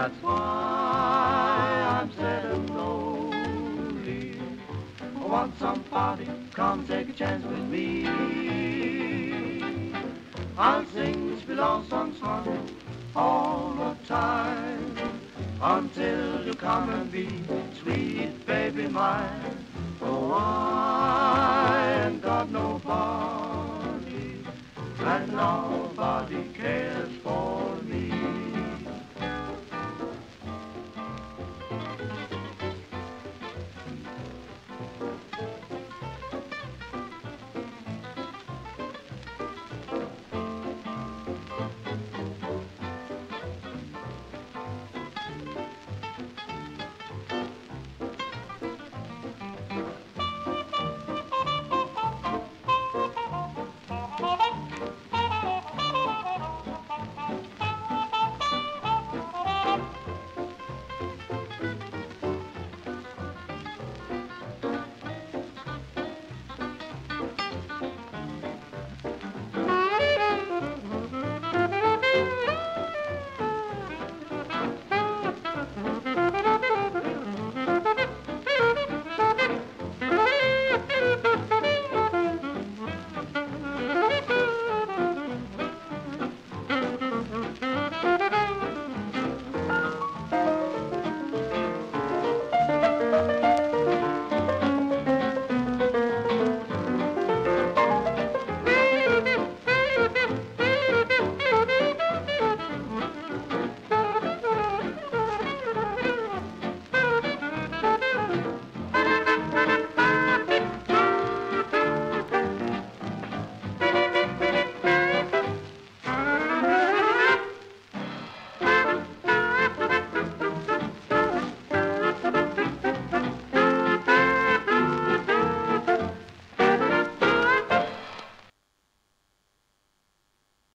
That's why I'm sad and lonely. I want somebody, come take a chance with me. I'll sing sweet love songs, honey, all the time, until you come and be sweet baby mine. Oh, I ain't got nobody, and nobody cares for